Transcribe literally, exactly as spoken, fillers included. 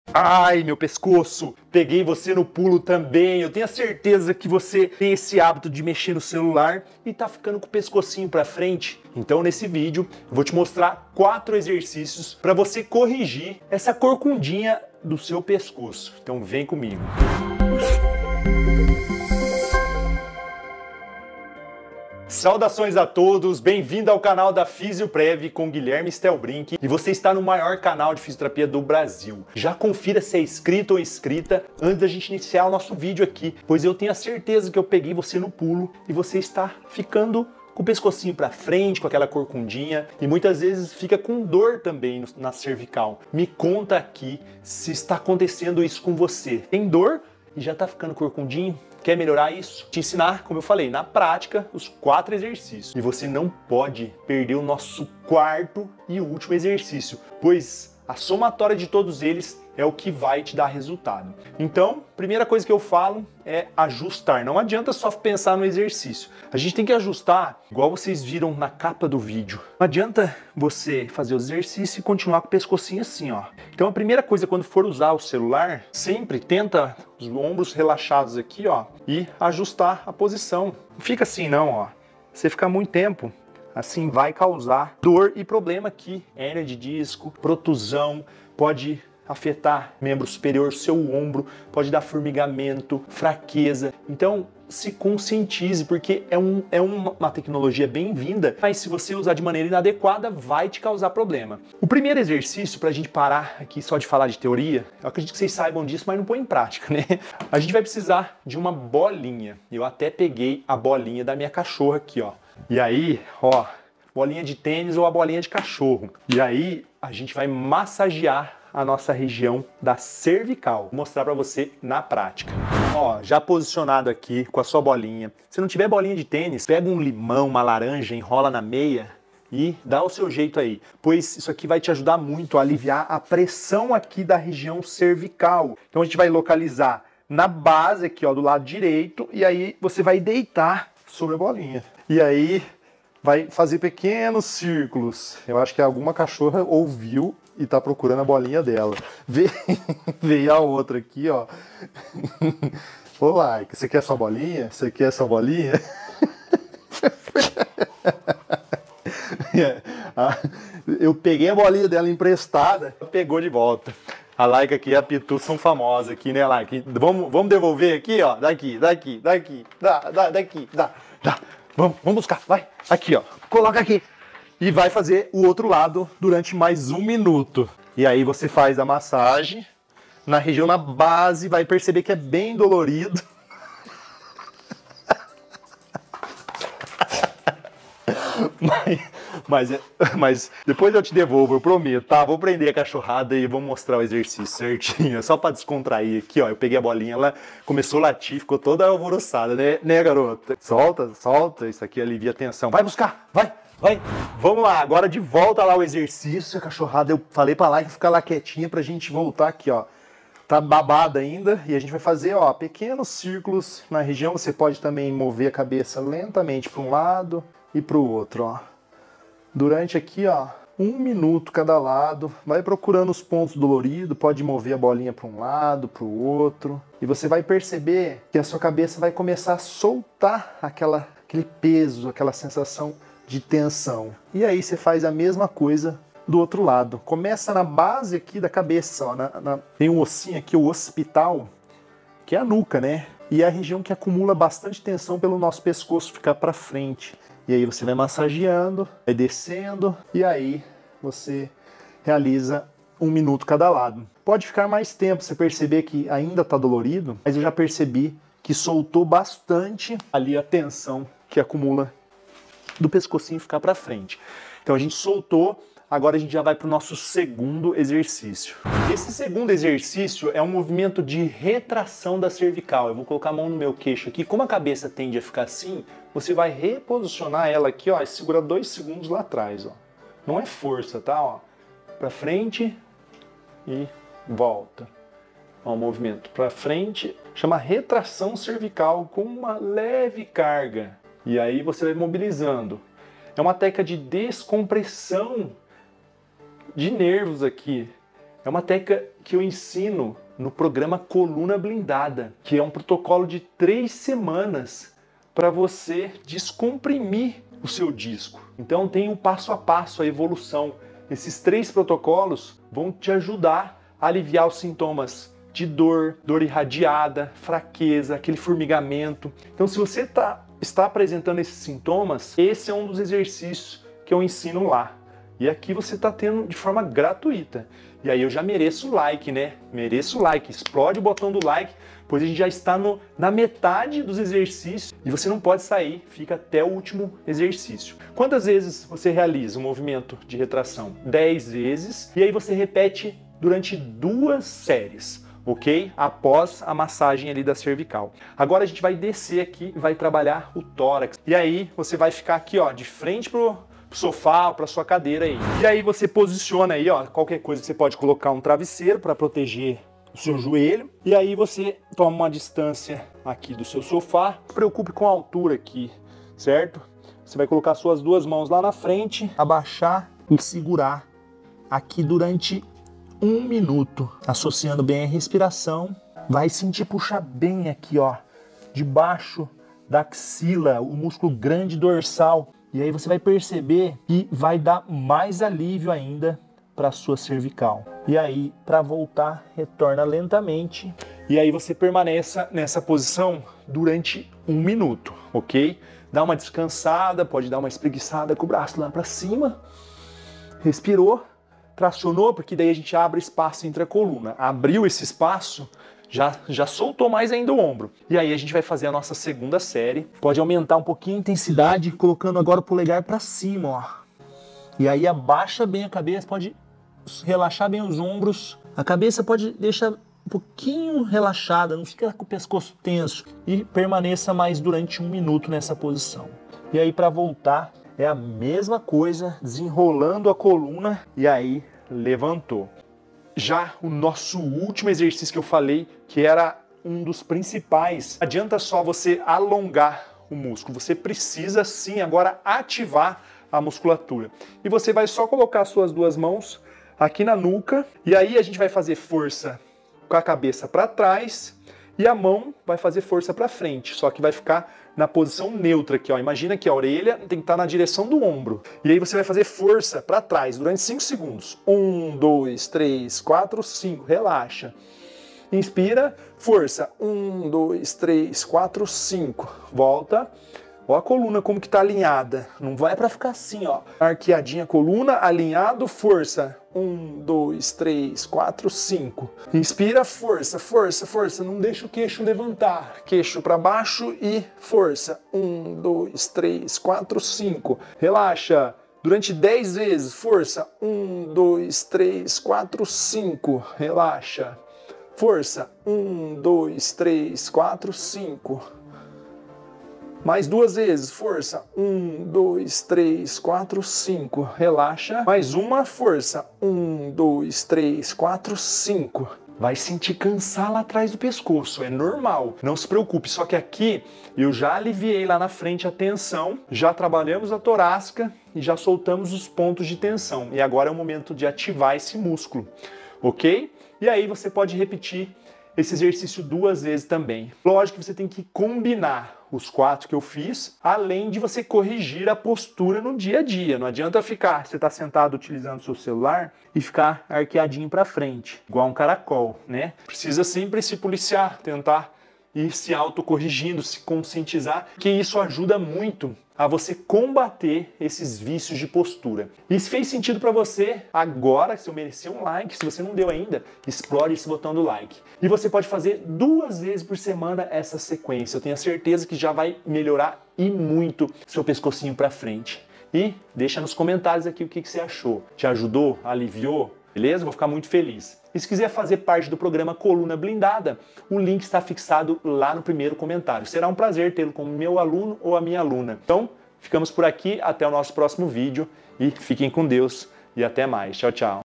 Ai, meu pescoço! Peguei você no pulo também. Eu tenho a certeza que você tem esse hábito de mexer no celular e tá ficando com o pescocinho pra frente. Então, nesse vídeo, eu vou te mostrar quatro exercícios para você corrigir essa corcundinha do seu pescoço. Então, vem comigo. Saudações a todos, bem-vindo ao canal da Fisioprev com Guilherme Stelbrink e você está no maior canal de fisioterapia do Brasil. Já confira se é inscrito ou inscrita antes da gente iniciar o nosso vídeo aqui, pois eu tenho a certeza que eu peguei você no pulo e você está ficando com o pescocinho para frente, com aquela corcundinha e muitas vezes fica com dor também na cervical. Me conta aqui se está acontecendo isso com você. Tem dor e já está ficando corcundinho? Quer melhorar isso? Te ensinar, como eu falei, na prática, os quatro exercícios. E você não pode perder o nosso quarto e último exercício, pois a somatória de todos eles é o que vai te dar resultado. Então, primeira coisa que eu falo é ajustar. Não adianta só pensar no exercício. A gente tem que ajustar, igual vocês viram na capa do vídeo. Não adianta você fazer o exercício e continuar com o pescocinho assim, ó. Então, a primeira coisa, quando for usar o celular, sempre tenta os ombros relaxados aqui, ó, e ajustar a posição. Não fica assim não, ó. Você ficar muito tempo assim vai causar dor e problema aqui. Hérnia de disco, protusão, pode afetar membro superior, seu ombro, pode dar formigamento, fraqueza. Então, se conscientize, porque é, um, é uma tecnologia bem-vinda, mas se você usar de maneira inadequada, vai te causar problema. O primeiro exercício, para a gente parar aqui só de falar de teoria, eu acredito que vocês saibam disso, mas não põe em prática, né? A gente vai precisar de uma bolinha. Eu até peguei a bolinha da minha cachorra aqui, ó. E aí, ó, bolinha de tênis ou a bolinha de cachorro. E aí, a gente vai massagear a nossa região da cervical. Vou mostrar para você na prática. Ó, já posicionado aqui com a sua bolinha. Se não tiver bolinha de tênis, pega um limão, uma laranja, enrola na meia e dá o seu jeito aí, pois isso aqui vai te ajudar muito a aliviar a pressão aqui da região cervical. Então a gente vai localizar na base aqui, ó, do lado direito, e aí você vai deitar sobre a bolinha. E aí vai fazer pequenos círculos. Eu acho que alguma cachorra ouviu e tá procurando a bolinha dela. Vê, veio a outra aqui, ó. Olá, você quer sua bolinha? Você quer sua bolinha? Eu peguei a bolinha dela emprestada, pegou de volta. A Laika aqui e a Pitu são famosas aqui, né, Laika? Vamos, vamos devolver aqui, ó. Daqui, daqui, daqui, dá, dá, daqui, dá, dá. Vamos, vamos buscar, vai. Aqui, ó. Coloca aqui. E vai fazer o outro lado durante mais um minuto. E aí você faz a massagem na região, na base, vai perceber que é bem dolorido. mas, mas, mas depois eu te devolvo, eu prometo, tá? Vou prender a cachorrada e vou mostrar o exercício certinho, só pra descontrair aqui, ó. Eu peguei a bolinha, ela começou a latir, ficou toda alvoroçada, né, né, garota? Solta, solta, isso aqui alivia a tensão. Vai buscar, vai! Vai, vamos lá, agora de volta lá o exercício, a cachorrada, eu falei pra lá que ficar lá quietinha pra gente voltar aqui, ó. Tá babada ainda e a gente vai fazer, ó, pequenos círculos na região. Você pode também mover a cabeça lentamente para um lado e para o outro, ó. Durante aqui, ó, um minuto cada lado, vai procurando os pontos doloridos, pode mover a bolinha para um lado, para o outro. E você vai perceber que a sua cabeça vai começar a soltar aquela, aquele peso, aquela sensação de tensão. E aí você faz a mesma coisa do outro lado. Começa na base aqui da cabeça, ó, na, na... tem um ossinho aqui, o occipital, que é a nuca, né? E é a região que acumula bastante tensão pelo nosso pescoço ficar para frente. E aí você vai massageando, vai descendo, e aí você realiza um minuto cada lado. Pode ficar mais tempo, você perceber que ainda tá dolorido, mas eu já percebi que soltou bastante ali a tensão que acumula do pescocinho ficar para frente. Então a gente soltou, agora a gente já vai para o nosso segundo exercício. Esse segundo exercício é um movimento de retração da cervical. Eu vou colocar a mão no meu queixo aqui. Como a cabeça tende a ficar assim, você vai reposicionar ela aqui, ó, e segura dois segundos lá atrás, ó. Não é força, tá? Ó, para frente e volta. Ó, o movimento para frente chama retração cervical com uma leve carga. E aí você vai mobilizando. É uma técnica de descompressão de nervos aqui. É uma técnica que eu ensino no programa Coluna Blindada, que é um protocolo de três semanas para você descomprimir o seu disco. Então tem um passo a passo, a evolução. Esses três protocolos vão te ajudar a aliviar os sintomas de dor, dor irradiada, fraqueza, aquele formigamento. Então se você tá, está apresentando esses sintomas, esse é um dos exercícios que eu ensino lá. E aqui você está tendo de forma gratuita. E aí eu já mereço o like, né? Mereço o like. Explode o botão do like, pois a gente já está no, na metade dos exercícios e você não pode sair, fica até o último exercício. Quantas vezes você realiza um movimento de retração? dez vezes. E aí você repete durante duas séries, ok? Após a massagem ali da cervical. Agora a gente vai descer aqui e vai trabalhar o tórax. E aí você vai ficar aqui, ó, de frente pro sofá, para sua cadeira aí. E aí você posiciona aí, ó, qualquer coisa você pode colocar um travesseiro para proteger o seu joelho. E aí você toma uma distância aqui do seu sofá. Não se preocupe com a altura aqui, certo? Você vai colocar suas duas mãos lá na frente, abaixar e segurar aqui durante um minuto, associando bem a respiração. Vai sentir puxar bem aqui, ó, debaixo da axila, o músculo grande dorsal. E aí você vai perceber que vai dar mais alívio ainda para a sua cervical. E aí, para voltar, retorna lentamente. E aí você permaneça nessa posição durante um minuto, ok? Dá uma descansada, pode dar uma espreguiçada com o braço lá para cima. Respirou, tracionou, porque daí a gente abre espaço entre a coluna. Abriu esse espaço, Já, já soltou mais ainda o ombro. E aí a gente vai fazer a nossa segunda série. Pode aumentar um pouquinho a intensidade, colocando agora o polegar para cima, ó. E aí abaixa bem a cabeça, pode relaxar bem os ombros. A cabeça pode deixar um pouquinho relaxada, não fica com o pescoço tenso. E permaneça mais durante um minuto nessa posição. E aí para voltar é a mesma coisa, desenrolando a coluna e aí levantou. Já o nosso último exercício que eu falei, que era um dos principais, não adianta só você alongar o músculo, você precisa sim agora ativar a musculatura. E você vai só colocar suas duas mãos aqui na nuca, e aí a gente vai fazer força com a cabeça para trás, e a mão vai fazer força para frente, só que vai ficar na posição neutra aqui, ó. Imagina que a orelha tem que estar na direção do ombro. E aí você vai fazer força para trás durante cinco segundos. um, dois, três, quatro, cinco. Relaxa. Inspira, força. um, dois, três, quatro, cinco. Volta. Ó a coluna como que tá alinhada. Não vai para ficar assim, ó. Arqueadinha a coluna, alinhado, força. um, dois, três, quatro, cinco. Inspira, força, força, força. Não deixa o queixo levantar. Queixo para baixo e força. um, dois, três, quatro, cinco. Relaxa. Durante dez vezes, força. um, dois, três, quatro, cinco. Relaxa. Força. um, dois, três, quatro, cinco. Mais duas vezes, força. Um, dois, três, quatro, cinco. Relaxa. Mais uma, força. Um, dois, três, quatro, cinco. Vai sentir cansar lá atrás do pescoço, é normal. Não se preocupe, só que aqui eu já aliviei lá na frente a tensão, já trabalhamos a torácica e já soltamos os pontos de tensão. E agora é o momento de ativar esse músculo, ok? E aí você pode repetir esse exercício duas vezes também. Lógico que você tem que combinar os quatro que eu fiz, além de você corrigir a postura no dia a dia. Não adianta ficar, você está sentado utilizando o seu celular e ficar arqueadinho para frente, igual um caracol, né? Precisa sempre se policiar, tentar ir se autocorrigindo, se conscientizar, que isso ajuda muito a você combater esses vícios de postura. E se fez sentido para você, agora, se eu merecer um like, se você não deu ainda, explode esse botão do like. E você pode fazer duas vezes por semana essa sequência. Eu tenho a certeza que já vai melhorar e muito seu pescocinho para frente. E deixa nos comentários aqui o que você achou. Te ajudou? Aliviou? Beleza? Vou ficar muito feliz. E se quiser fazer parte do programa Coluna Blindada, o link está fixado lá no primeiro comentário. Será um prazer tê-lo como meu aluno ou a minha aluna. Então, ficamos por aqui, até o nosso próximo vídeo e fiquem com Deus e até mais. Tchau, tchau.